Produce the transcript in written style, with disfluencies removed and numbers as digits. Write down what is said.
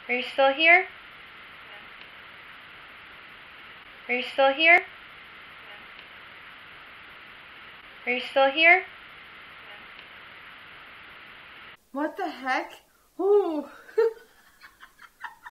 Are you still here? Are you still here? Are you still here? What the heck? Ooh.